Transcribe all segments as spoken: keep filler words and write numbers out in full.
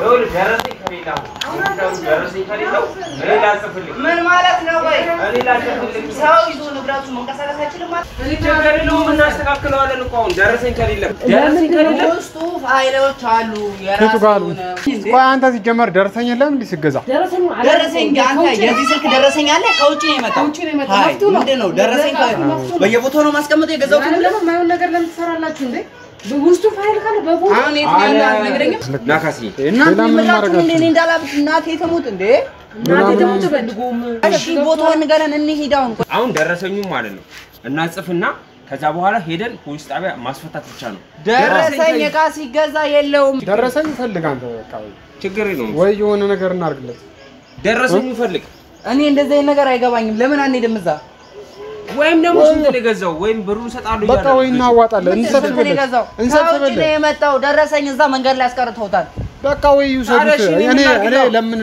يقول درسي كريلا درسي كريلا لا تفلك من مالك ነው ወይ እኔ لا تفلك ሰው ይዞ ንብረቱ መንቀሳቀስ አይችልም ማለት ችግር የለውም እናስተካክለዋለን እኮ አሁን ደረሰኝ ከሌለ ደረሰኝ ከሌለ ውስጡ ፋይሎች አሉ የራሱ ቆይ አንተ ሲጀመር ደረሰኝ የለም እንዴ ሲገዛ ደረሰኝ ደረሰኝ አንተ የዚህ ስልክ ደረሰኝ አለ ከውጪ ነው የመጣው ከውጪ ነው የመጣው ምንድነው ደረሰኝ በየቦታው ነው ማስቀመጥ የገዛው ለምን ማይሆን ነገር ለምን ትሰራላችሁ እንዴ በውስጡ ፋይል ካለ በቦታ አሁን የት ያለ ነገርኛ ናካሲ እና ምን ማድረግ እንዴ እኔ እንዳላብት እናቴ ተሞት እንዴ እናቴ ተሞት በድጎም እሺ ቦታውን ንገረን እንሂድ አሁን አሁን ደረሰኙ ማለት ነው እናጽፍና ከዛ በኋላ ሄደን ፖሊስ ጣቢያ ማስፈታት ብቻ ነው ደረሰኝ እቃ ሲገዛ የለውም ደረሰኝ ፈልግ አንተ በቃ ችግር የለውም ወይ የሆነ ነገር እናርግለት ደረሰኙ ፈልግ እኔ እንደዚህ አይነት ነገር አይገባኝም ለምን አንሄድም እዛ ወይም ደግሞ ስንት ለገዛው ወይም ብሩን ሰጣሉ በቃ ወይ እናዋጣለን እንሰብስበለን እንሰብስበለን ነው የመጣው ደረሰኝ እዛ መንገድ ላይ አስቀርተውታል በቃ ወይ ይውሰዱት እኔ እኔ ለምን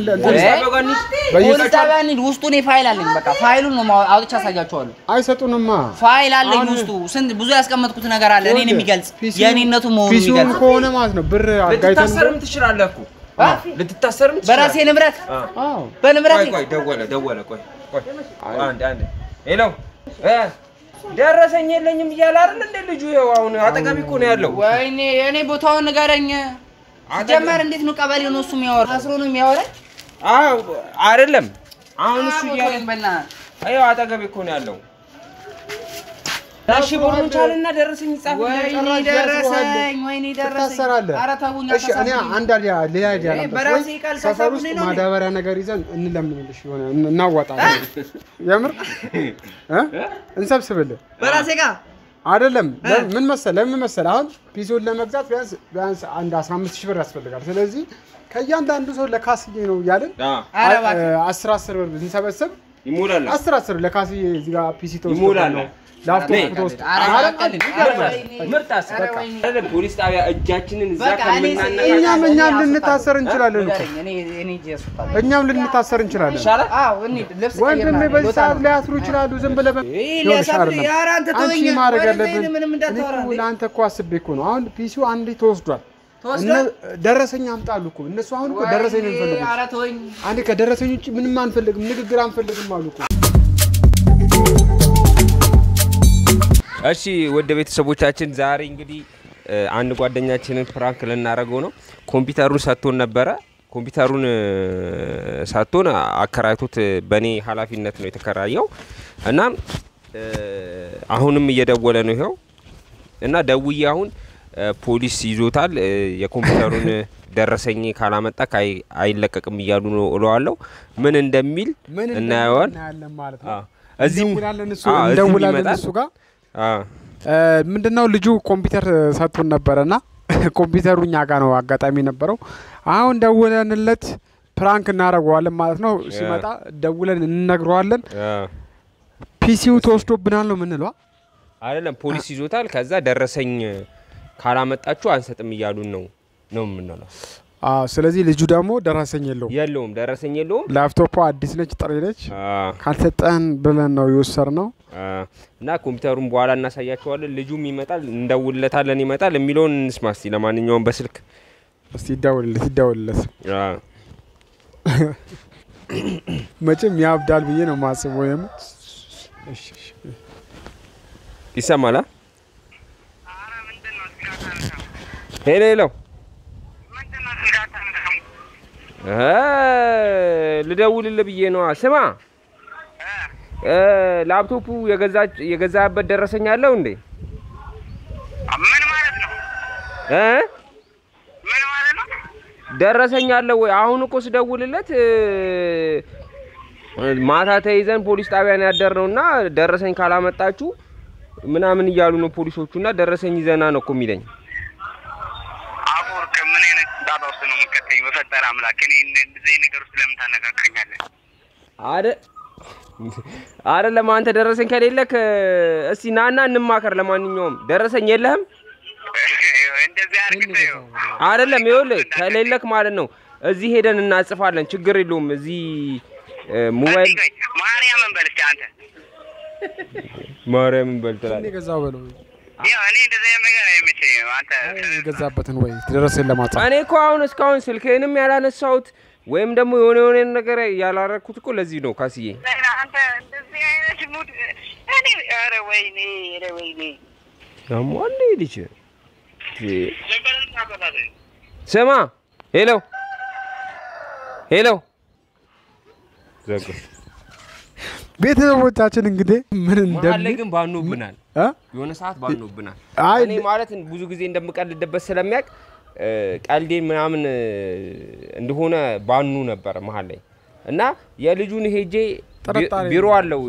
በየጣባኒ ውስጡ ነው ፋይል አለኝ በቃ ፋይሉን ነው አውጥቻ አሳያቸዋለሁ አይሰጡንማ ፋይል አለኝ ውስጡ ስንት ብዙ ያስቀመጥኩት ነገር አለ እኔን የሚገልጽ የኔነቱ መሆኑ የሚገልጽ ፒሲውን ከሆነ ማለት ነው ብር አጋይተን ልትታሰርም ትችላለህ እኮ ልትታሰርም ትችላለህ በራሴ ንብረት አዎ በንብረት ቆይ ቆይ ደወለ ደወለ ቆይ ቆይ አንድ አንድ ሄሎ እ ደረሰኝ የለኝም ይያል አይደል እንደ ልጁ ይሄው አሁን አጠገቢ እኮ ነው ያለው ወይኔ እኔ ቦታውን ንገረኝ ጀመር እንዴት ነው ቀበሌው ነው እሱ የሚያወራ አስሮ ነው የሚያወራ አዎ አይደለም አሁን እሱ ይያል በልና አይው አጠገቢ እኮ ነው ያለው ታሺ ቦርኑ ቻልና ደረሰኝ ጻፍ ወይኔ ደረሰኝ ወይኔ ደረሰኝ ኧረ ተውኝ እሺ እኔ አንድ አዲያ ሊያጅ ያለው በራሴ ቃል ተሳብኩኝ ነው ማዳበሪያ ነገር ይዘን እንለምንልሽ ይሆነ እናዋጣለን የምር እ እንሰብስብልህ በራሴ ጋር አይደለም ምን መሰለ ለምን መሰለ አሁን ፒሲውን ለመግዛት ቢያንስ ቢያንስ አንድ አስራ አምስት ሺህ ብር ያስፈልጋል ስለዚህ ከያንዳንዱ ሰው ለካስዬ ነው ያለን አስር አስር ብር እንሰበስብ ይሞላል አስር አስር ለካስዬ እዚህ ጋር ፒሲ ተወስዶ ይሞላል ላፕቶፕ ተወስዶ ምርጣስ በቃ አይደለም ፖሊስ ጣቢያ እጃችንን እዛ ከመናና እኛም እኛም ልንታሰር እንችላለን እኮ እኔ እኔ ጄሱስ እኛም ልንታሰር እንችላለን አዎ እኔ ልብስ ወንድሜ በዚህ ሰዓት ሊያስሩ ይችላሉ ዝም ብለህ ሊያስሩ ያራ አንተ ተወኝ ማረግ አለብን ምንም እንዳታወራ ለአንተ እኮ አስቤ እኮ ነው አሁን ፒሲው አንዴ ተወስዷል ደረሰኝ አምጣሉ እኮ እነሱ አሁን እኮ ደረሰኝ ነው የሚፈልጉት ኧረ ተወኝ አንዴ ከደረሰኝ ውጪ ምንም አንፈልግም ንግግር አንፈልግም አሉ እኮ እሺ ወደ ቤተሰቦቻችን ዛሬ እንግዲህ አንድ ጓደኛችንን ፍራንክ ለናረገው ነው ኮምፒውተሩን ሰጥቶን ነበር ኮምፒውተሩን ሰጥቶን አከራይቶት በኔ ኃላፊነት ነው የተከራየው እና አሁንም እየደወለ ነው ይሄው እና ደውዬ አሁን ፖሊስ ይዞታል የኮምፒውተሩን ደረሰኝ ካላመጣ ካይ አይለቀቅም ይያሉ ነው እለዋለሁ ምን እንደሚል እናያለን ማለት ነው እዚህ እንደውላለን እሱ እንደውላለን እሱ ጋር አ ምንድነው ልጁ ኮምፒውተር ሰጥቶን ነበርና ኮምፒውተሩኛ ጋር ነው አጋጣሚ ነበረው አሁን ደውለንለት ፕራንክ እናረጋዋለን ማለት ነው ሲመጣ ደውለን እንነግረዋለን ፒሲው ተወስዶብናል ነው ምንለው አይደለም ፖሊስ ይዞታል ከዛ ደረሰኝ ካላመጣችሁ አንሰጥም ይያሉን ነው ነው ምንለው አዎ ስለዚህ ልጁ ደግሞ ደረሰኝ የለውም የለውም ደረሰኝ የለውም ላፕቶፑ አዲስ ነች ጥሬ ነች ካልሰጠን ብለን ነው ይወሰርነው እና ኮምፒውተሩን በኋላ እናሳያቸዋለን ልጁም ይመጣል እንደውልለታለን ይመጣል የሚለውን እንስማስ ለማንኛውም በስልክ እስቲ ይደውልለት ይደውልለት አዎ መቼም ያብዳል ብዬ ነው ማስበው የም እሺ ይሰማላ አረ ምንድነው ሄሎ ሄሎ እ ልደውልልህ ብዬ ነው ስማ እ ላፕቶፑ የገዛች የገዛበት ደረሰኝ አለው እንዴ ምን ማለት ነው እ ምን ማለት ነው ደረሰኝ አለው ወይ አሁን እኮ ስደውልለት ማታ ተይዘን ፖሊስ ጣቢያን ያደርነውና ደረሰኝ ካላመጣችሁ ምናምን ይያሉ ነው ፖሊሶቹና ደረሰኝ ይዘና ነው እኮ የሚለኝ አቦርክ ምን አይነት ዳታ ውስጥ ነው የምትከተኝ በፈጠራ አምላክ እኔ እንደዚህ ነገር ውስጥ ለምን ታነካካኛለህ አረ አይደለም አንተ ደረሰኝ ከሌለክ እስቲ ናና እንማከር ለማንኛውም ደረሰኝ የለህም እንደዚህ አርግተው አይደለም ይኸውልህ ከሌለክ ማለት ነው እዚህ ሄደን እናጽፋለን ችግር የለውም እዚህ ሞባይል ማርያምን በልስቲ አንተ ማርያምን በልተላል እኔ ገዛው በለው ያው እኔ እንደዚህ ነገር አይመቸኝም አንተ ገዛበትን ወይ ደረሰኝ ለማጣ እኔ እኮ አሁን እስካሁን ስልኬንም ያላነሳሁት ወይም ደግሞ የሆነ የሆነ ነገር ያላረኩት እኮ ለዚህ ነው ካስዬ አንተ እንደዚህ አይነት ሙድ እኔ ኧረ ወይኔ ኧረ ወይኔ ያሟል ልጅ ስማ ሄሎ ሄሎ ዘጋ ቤተሰቦቻችን እንግዲህ ምን እንደምን ግን ባኑብናል እ የሆነ ሰዓት ባኑብናል እኔ ማለት ብዙ ጊዜ እንደምቀልድበት ስለሚያቅ ቀልዴን ምናምን እንደሆነ ባኑ ነበር መሃል ላይ እና የልጁን ሄጄ ቢሮ አለው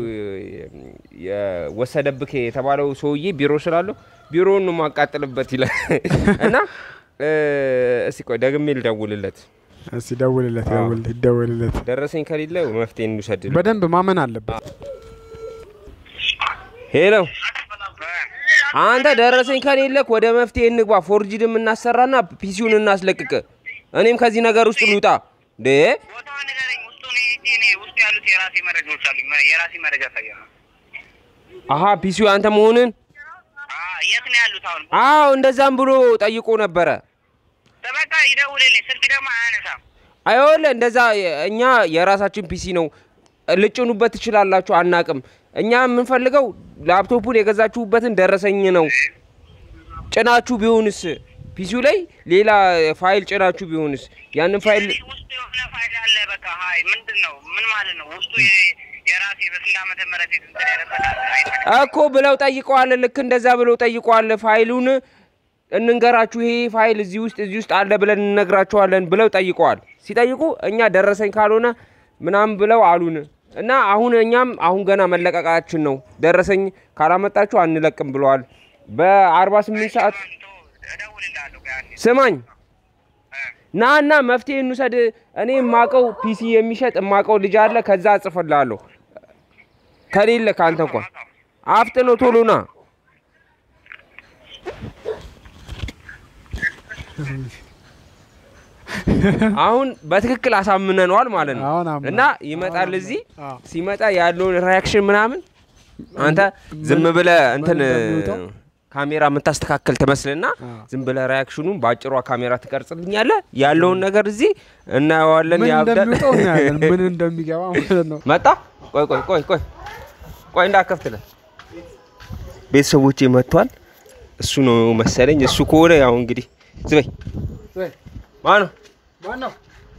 የወሰደብክ የተባለው ሰውዬ ቢሮ ስላለው ቢሮውን ነው ማቃጠልበት ይላል እና እስቲ ቆይ ደግሜ ልደውልለት እስቲ ደውልለት ደውል ደውልለት ደረሰኝ ከሌለ መፍትሄ እንውሰድ በደንብ ማመን አለበት ሄሎ አንተ ደረሰኝ ከሌለ ወደ መፍትሄ እንግባ ፎርጂድም እናሰራና ፒሲውን እናስለቅቅ እኔም ከዚህ ነገር ውስጥ ልውጣ ደ ቦታው ነገረኝ ውስጡ ነው እኔ ውስጥ ያሉት የራሴ መረጃዎች አሉ የራሴ መረጃ ታያለ አሃ ፒሲው አንተ መሆንን አዎ የት ነው ያሉት አሁን አዎ እንደዛም ብሎ ጠይቆ ነበር ተበቃ ይደውልልኝ ስልክ ደግሞ አያነሳም አይወለ እንደዛ እኛ የራሳችን ፒሲ ነው ልጭኑበት ትችላላችሁ አናቅም እኛ ምን ፈልገው ላፕቶፑን የገዛችሁበትን ደረሰኝ ነው ጭናችሁ ቢሆንስ ፒሲው ላይ ሌላ ፋይል ጭናችሁ ቢሆንስ ያንን ፋይል ውስጡ የሆነ ፋይል አለ በቃ ሃይ ምንድነው ምን ማለት ነው ውስጡ የራሴ በስላመተ መረጃ እንትን ያለበት እኮ ብለው ጠይቀዋል ልክ እንደዛ ብለው ጠይቀዋል ፋይሉን እንንገራችሁ ይሄ ፋይል እዚህ ውስጥ እዚህ ውስጥ አለ ብለን እንነግራችኋለን ብለው ጠይቀዋል ሲጠይቁ እኛ ደረሰኝ ካልሆነ ምናም ብለው አሉን እና አሁን እኛም አሁን ገና መለቀቃችን ነው ደረሰኝ ካላመጣችሁ አንለቅም ብለዋል በ48 ሰዓት ስማኝ ናና መፍትሄ እንውሰድ እኔ ማቀው ፒሲ የሚሸጥ ማቀው ልጅ አለ ከዛ አጽፈልላለሁ ከሌለ ካንተ እንኳን አፍጥነው ቶሎና አሁን በትክክል አሳምነናል ማለት ነው እና ይመጣል እዚህ ሲመጣ ያለውን ሪአክሽን ምናምን አንተ ዝም ብለ እንትን ካሜራ መታስተካከል ተመስልና ዝም ብለ ሪአክሽኑን ባጭሯ ካሜራ ትቀርጽልኛለህ ያለውን ነገር እዚህ እናያዋለን ያብዳል ምን እንደሚገባ ማለት ነው መጣ ቆይ ቆይ ቆይ ቆይ ቆይ እንዳከፍትለ ቤተሰቦቼ መጥቷል እሱ ነው መሰለኝ እሱ ከሆነ ያው እንግዲህ ዝበይ ዝበይ ማን ማን ነው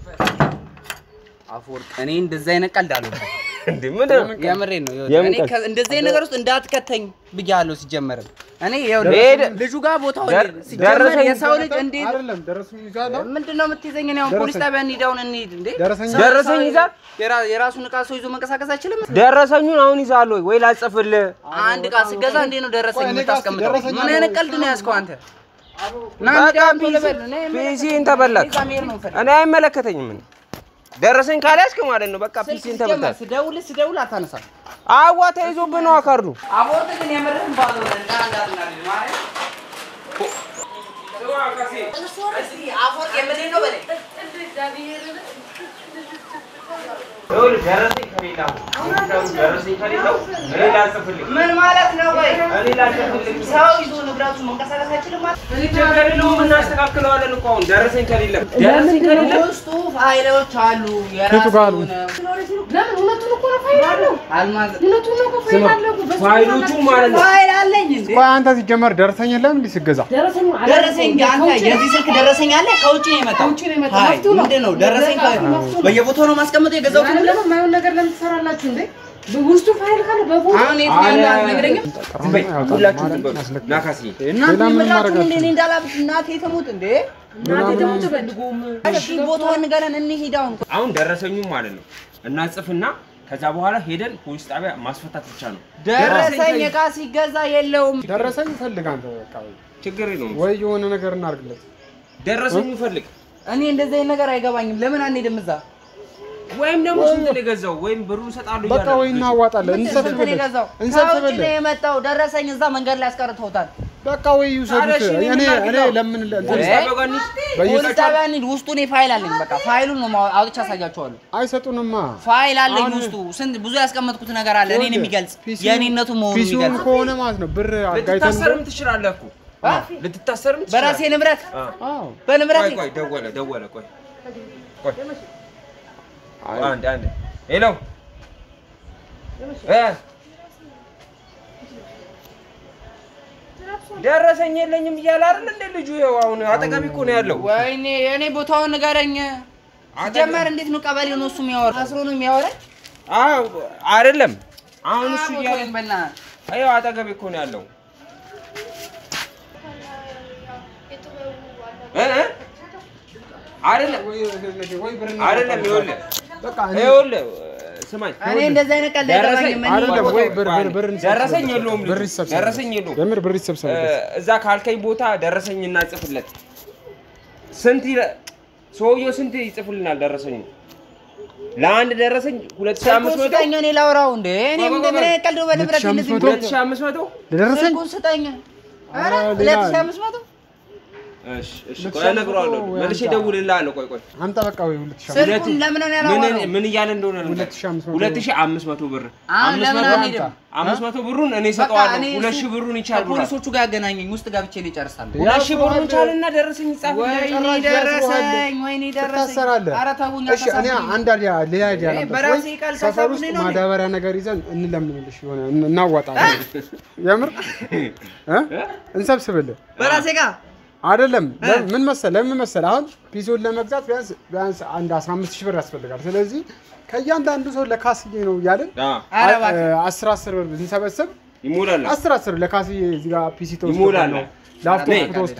አፎር እኔ እንደዛ አይነቀልድ አለው እንዴ ምንድነው ያመረኝ ነው እኔ እንደዚህ አይነት ነገር ውስጥ እንዳትከተኝ ብያለሁ ሲጀመር እኔ ይሄው ልጁ ጋር ቦታው ሲጀመር የሳው ልጅ እንዴ አይደለም ደረሰኝ ይዛል ምንድነው የምትይዘኝ ነው ፖሊስ ጣቢያ እንሂዳውን እንሂድ እንዴ ደረሰኝ ይዛል የራሱን ዕቃ ሰው ይዞ መንቀሳቀስ አይችልም ደረሰኙን አሁን ይዛል ወይ ላጽፍል አንድ ዕቃ ሲገዛ እንዴ ነው ደረሰኝ የምታስቀምጠው ምን አይነት ቀልድ ነው ያስከው አንተ ናንዳም ተለበል ነኝ ፒሲን ተበላክ እኔ አይመለከተኝም ምን ደረሰኝ ካላስክ ማለት ነው በቃ ፒሲን ተበላክ ስደውል ስደውል አታነሳ አዋ ተይዞብህ ነው አካርዱ አቦርት ግን የመረህን ባለው እንዳ እንዳልና ማለት ሰው አካሲ እስቲ አቦርት የምልህ ነው በለኝ ዶል ደረሰኝ ከሌላው ደረሰኝ ከሌላው እኔ ላጽፍልኝ ምን ማለት ነው ወይ እኔ ላጽፍልኝ ሰው ይዞ ንብረቱ መንቀሳቀስ አይችልም ማለት እኔ ቸገር ነው እናስተካክለዋለን እኮ አሁን ደረሰኝ ከሌለው ደረሰኝ ከሌለው ውስጡ ፋይሎች አሉ የራሱ ነው ለምን እውነቱን እኮ ነው ፋይል አለው አልማዝ እውነቱን ነው ፋይል አለው ፋይሎቹ ማለት ነው ፋይል አለኝ እንዴ ቆይ አንተ ሲጀመር ደረሰኝ ለምን እንዲስገዛ ደረሰኝ ደረሰኝ አንተ የዚህ ስልክ ደረሰኝ አለ ከውጪ ነው የመጣው ከውጪ ነው የመጣው መፍቱ ነው ምንድነው ደረሰኝ በየቦታው ነው ማስቀመጥ የገዛው ለምን ማይሆን ነገር ለምን ትሰራላችሁ እንዴ ውስጡ ፋይል ካለ በቦታ አሁን የት ያለው ነገረኛ ዝም ሁላችሁ ናካሲ እና ምራችሁ እንዴ እንዳላብሽ እናቴ ተሞት እንዴ እናቴ ተሞት በድጎም እሺ ቦታውን ንገረን እንሂድ አሁን አሁን ደረሰኙ ማለት ነው እናጽፍና ከዛ በኋላ ሄደን ፖሊስ ጣቢያ ማስፈታት ብቻ ነው ደረሰኝ ዕቃ ሲገዛ የለውም ደረሰኝ ፈልግ አንተ በቃ ችግር የለውም ወይ የሆነ ነገር እናርግለት ደረሰኙ ፈልግ እኔ እንደዚህ ነገር አይገባኝም ለምን አንሄድም እዛ ወይም ደግሞ ስንት ለገዛው ወይም ብሩን ሰጣሉ በቃ ወይ እናዋጣለን እንሰጥበለ እንሰጥበለ ነው የመጣው ደረሰኝ እዛ መንገድ ላይ አስቀርተውታል በቃ ወይ ይውሰዱት እኔ እኔ ለምን በየሰጣባኒ ውስጡ ነው ፋይል አለኝ በቃ ፋይሉን ነው አውጥቻ አሳያቸዋለሁ አይሰጡንማ ፋይል አለኝ ውስጡ ስንት ብዙ ያስቀመጥኩት ነገር አለ እኔን የሚገልጽ የኔነቱ መሆኑ የሚገልጽ ከሆነ ማለት ነው ብር አጋይተን ልትታሰርም ትችላለህ እኮ ልትታሰርም ትችላለህ በራሴ ንብረት አዎ በንብረት ቆይ ቆይ ደወለ ደወለ ቆይ ቆይ አንድ አንድ ሄሎ እ ደረሰኝ የለኝም ይያል አይደል እንደ ልጁ ይኸው አሁን አጠገቢ እኮ ነው ያለው ወይኔ እኔ ቦታውን ንገረኝ ጀመር እንዴት ነው ቀበሌ ነው እሱ የሚያወራ አስሮ ነው የሚያወራ አው አይደለም አሁን እሱ ይያል በእና አይው አጠገቢ እኮ ነው ያለው እ እ አይደለም አይደለም ይኸውልህ በቃ ይኸውልህ ስማኝ እኔ እንደዛ አይነት ቀልድ አይደረሰኝ ምን አይደለም ወይ ብር ብር ብር ደረሰኝ የለውም ደረሰኝ የለውም ለምን ብር ይሰብሰብበት እዛ ካልከኝ ቦታ ደረሰኝና ጽፍለት ስንት ሰውየው ስንት ይጽፍልናል ደረሰኝ ለአንድ ደረሰኝ ሁለት ሺህ አምስት መቶ ስጠኝ እኔ ላውራው እንዴ እኔ ምን ምን ቀልድ በንብረት እንደዚህ ሁለት ሺህ አምስት መቶ ደረሰኝ ስጠኝ ኧረ ሁለት ሺህ አምስት መቶ እሺ እሺ ቆይ እነግረዋለሁ መልሼ እደውልልሃለሁ ቆይ ቆይ አንተ በቃ ወይ ሁለት ሺህ ስልኩን ለምን ነው ያላወራው ምን ምን እያለ እንደሆነ ሁለት ሺህ አምስት መቶ ብር አምስት መቶ ብሩን እኔ ሰጠዋለሁ ሁለት ሺህ ብሩን ይቻላል ፖሊሶቹ ጋር ያገናኘኝ ውስጥ ጋብቼ ነው ይጨርሳል ሁለት ሺህ ብሩን ቻልና ደረሰኝ ይጻፍ ወይኔ ደረሰኝ ወይኔ ደረሰኝ ኧረ ተውኝ እሺ እኔ አንድ ሌላ አይዲያ ነበር ሰፈር ውስጥ ማዳበሪያ ነገር ይዘን እንለምንልሽ ሆነ እናዋጣለን የምር እ እንሰብስብልህ በራሴ ጋር አይደለም ምን መሰለ ለምን መሰለ አሁን ፒሶን ለመግዛት ቢያንስ ቢያንስ አንድ አስራ አምስት ሺህ ብር ያስፈልጋል ስለዚህ ከያንዳንዱ ሰው ለካስዬ ነው ያለን አስር አስር ብር እንሰበስብ ይሞላል አስር አስር ለካስዬ እዚህ ጋር ፒሲ ተወስዶ ይሞላል ላፕቶፕ ተወስዶ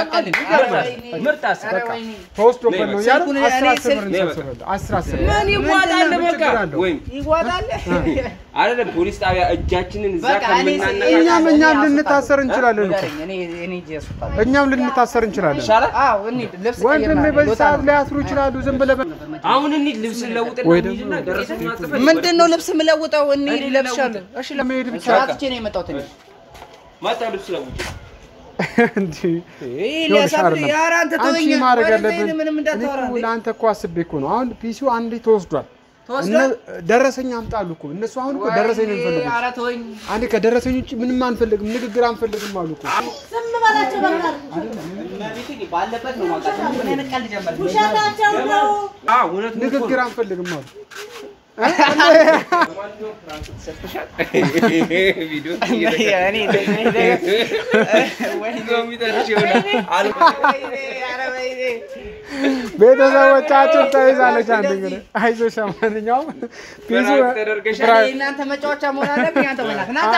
ምርጥ አስር ተወስዶ ነው ያለን አስር አስር ብር እንሰበስብ አስር አስር ምን ይዋጣል በቃ ወይ ይዋጣል አይደለም ፖሊስ ጣቢያ እጃችንን እዛ ከመናና እኛም እኛም ልንታሰር እንችላለን እኔ እኔ ጀስፋ እኛም ልንታሰር እንችላለን አዎ እኔ ልብስ ወንድሜ በዚህ ሰዓት ሊያስሩ ይችላሉ ዝም ብለህ አሁን እኔ ልብስ ለውጥና እንሂድና ደረሰኝ ማጥፋት ምንድነው ልብስ ምለውጠው እኔ ለብሻለሁ እሺ ለመሄድ ብቻ ታጥቼ ነው የመጣሁት እኔ ማታ ልብስ ለውጥ እንዴ ለሳብ ያራንተ ተወኛ ማረግ ያለብን ምንም እንዳታወራ እንዴ ለአንተ እኮ አስቤ እኮ ነው አሁን ፒሲው አንዴ ተወስዷል ደረሰኝ አምጣሉ እኮ እነሱ አሁን እኮ ደረሰኝ ነው የሚፈልጉት ኧረ ተወኝ አንዴ ከደረሰኝ ውጪ ምንም አንፈልግም ንግግር አንፈልግም አሉ እኮ ዝም ባላቸው በቃ ማቢቲ ባለበት ነው ማውጣት ምን አይነት ቀልድ ጀመር ውሸታቸው ነው አዎ እውነት ንግግር አንፈልግም አሉ ቪዲዮ እኔ ቤተሰቦቻችን ተይዛለች አንድ እንግዲህ አይዞሽ ማንኛውም ፒሲ እናንተ መጫወቻ መሆን አለብኝ አንተ ወናት ናታ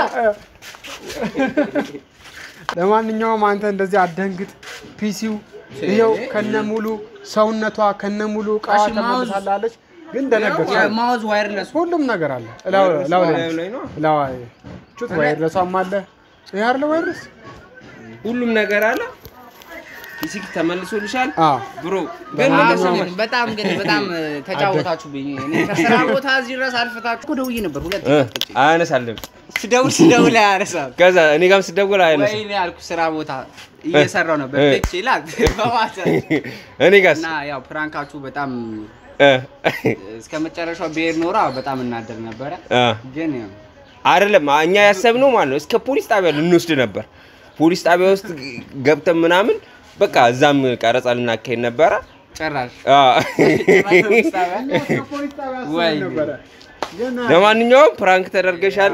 ለማንኛውም አንተ እንደዚህ አደንግጥ ፒሲው ይሄው ከነሙሉ ሰውነቷ ከነሙሉ ቃዋ ተመልሳለች ግን ደነገጠ ማውዝ ዋየርለስ ሁሉም ነገር አለ ላው ላው ላው ቹት ዋየርለስም አለ ያርለ ዋየርለስ ሁሉም ነገር አለ ፊዚክ ተመልሶልሻል ብሮ በጣም ግን በጣም ተጫወታችሁብኝ እኔ ከስራ ቦታ እዚህ ድረስ አልፈታችሁ ደውዬ ነበር ሁለት አያነሳልም ስደውል ስደውል አያነሳም ከዛ እኔ ጋርም ስደውል አያነሳም ወይኔ አልኩ ስራ ቦታ እየሰራው ነበር እቺ ይላል በዋሳ እኔ ጋርስ እና ያው ፕራንካችሁ በጣም እስከመጨረሻው ብሄር ኖራ በጣም እናደር ነበር ግን አይደለም እኛ ያሰብነው ማለት ነው እስከ ፖሊስ ጣቢያ ልንወስድ ነበር ፖሊስ ጣቢያ ውስጥ ገብተን ምናምን በቃ እዛም ቀረጻ ልናካሄድ ነበር ጨራሽ አዎ ፖሊስ ጣቢያ ወይ ነበር ለማንኛውም ፕራንክ ተደርገሻል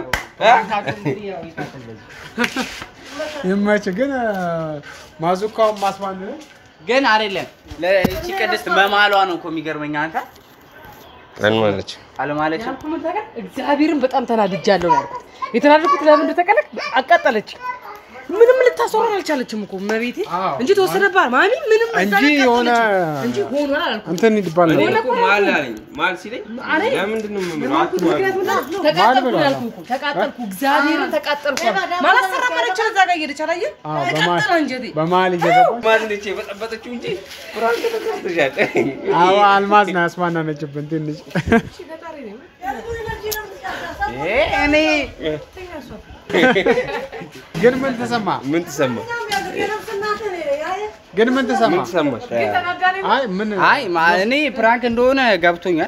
ይመች ግን ማዙካው ማስማን ግን አይደለም ለቺ ቅድስት መማሏ ነው እኮ የሚገርመኝ አንተ አንማለች አለማለች እግዚአብሔርን በጣም ተናድጃለሁ ያልኩት የተናደድኩት ለምን እንደተቀለክ አቃጠለች ምንም ልታሰራን አልቻለችም እኮ መቤቴ እንጂ ተወሰደባት ማሚ ምንም እንጂ ሆነ እንጂ ሆኗል አልኩ እንትን ይባል ነው እኮ ማል አለኝ ማል ሲለኝ ለምንድን ነው ምንማት ተቃጠልኩ ያልኩ እኮ ተቃጠልኩ እግዚአብሔርን ተቃጠልኩ ማለት ሰራመረች እዛ ጋር ሄደች አላየ ተቃጠለ እንጂ በማል ይገባ ማል ነች በጠበጠችው እንጂ ፕራንክ ተደርገሻል አዎ አልማዝ ነው ያስማናነችብን ትንሽ እኔ ግን ምን ተሰማ ምን ተሰማ ግን ምን ተሰማ ምን ተሰማሽ አይ ምን አይ እኔ ፕራንክ እንደሆነ ገብቶኛል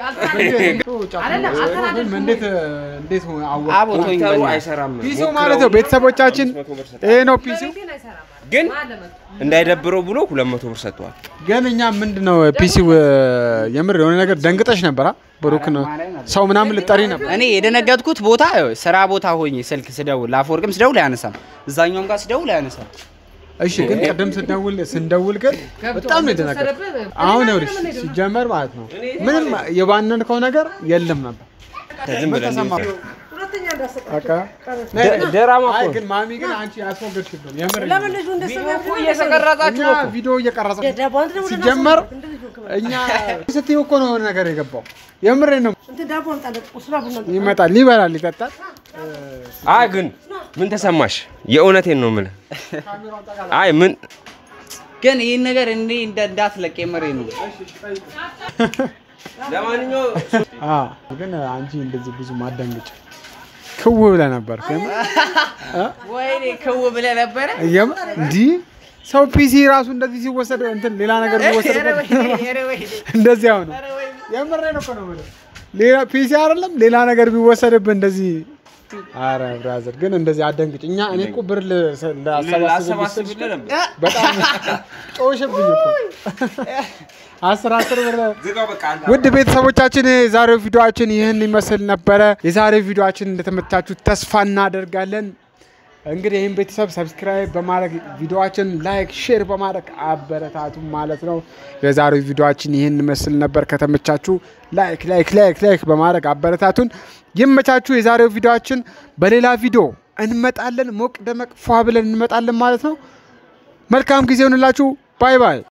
ምን እንዴት እንዴት አቦቶኝ አይሰራም ፒሲው ማለት ነው ቤተሰቦቻችን ይሄ ነው ፒሲው ግን እንዳይደብረው ብሎ ሁለት መቶ ብር ሰጥቷል ግን እኛ ምንድነው ፒሲው የምር የሆነ ነገር ደንግጠሽ ነበር ብሩክ ነው ሰው ምናምን ልጠሪ ነበር እኔ የደነገጥኩት ቦታ ስራ ቦታ ሆኜ ስልክ ስደውል ላፎርቅም ስደውል ያነሳም እዛኛውም ጋር ስደውል ያነሳም እሺ ግን ቀደም ስደውል ስንደውል ግን በጣም ነው ደነገጥ አሁን ነው ሲጀመር ማለት ነው ምንም የባነንከው ነገር የለም ነበር ዝም ብለን ሁለተኛ እንዳሰቀ ደራማ አይ ግን ማሚ ግን አንቺ ያስወገድሽብን የምር ለምን ልጅ እንደሰበ እየተቀረጻችሁ ነው ቪዲዮ እየቀረጻችሁ ሲጀመር እኛ ስትዩ እኮ ነው ነገር የገባው የምር ነው እንት ዳቦ እንጣለ ቁስላ ቡና ይመጣል ይበላል ይጠጣል አይ ግን ምን ተሰማሽ የእውነቴን ነው ምን አይ ምን ግን ይሄን ነገር እንዴ እንዳትለቅ የምሬ ነው ለማንኛው አ ግን አንቺ እንደዚህ ብዙ ማደንግጭ ክው ብለ ነበር ግን ወይኔ ክው ብለ ነበር እየም እንዲ ሰው ፒሲ ራሱ እንደዚህ ሲወሰድ እንትን ሌላ ነገር ሲወሰድ እንደዚህ አሁን የምሬ ነው እኮ ነው ሌላ ፒሲ አይደለም ሌላ ነገር ቢወሰድብ እንደዚህ አረ ብራዘር ግን እንደዚህ አደንግጭ እኛ እኔ እኮ ብር ለአሰባስብ በጣም ጦሽብኝ እኮ አስር አስር ብር ውድ ቤተሰቦቻችን የዛሬው ቪዲዮአችን ይሄን ይመስል ነበር የዛሬው ቪዲዮአችን እንደተመቻችሁ ተስፋ እናደርጋለን እንግዲህ ይሄን ቤተሰብ ሰብስክራይብ በማድረግ ቪዲዮአችን ላይክ ሼር በማድረግ አበረታቱ ማለት ነው የዛሬው ቪዲዮአችን ይሄን ይመስል ነበር ከተመቻችሁ ላይክ ላይክ ላይክ ላይክ በማድረግ አበረታቱን ይመቻችሁ የዛሬው ቪዲዮአችን በሌላ ቪዲዮ እንመጣለን ሞቅ ደመቅ ፏ ብለን እንመጣለን ማለት ነው መልካም ጊዜ ይሁንላችሁ ባይ ባይ